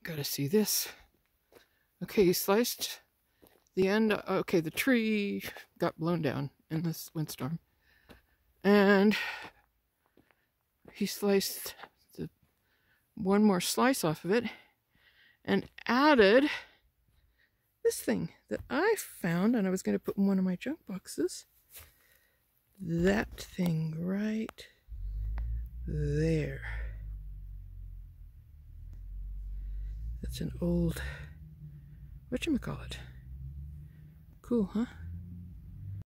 Gotta see this. Okay, he sliced the end. Okay, the tree got blown down in this windstorm. And he sliced one more slice off of it and added this thing that I found, and I was going to put in one of my junk boxes. That thing right there. That's an old, whatchamacallit. Cool, huh?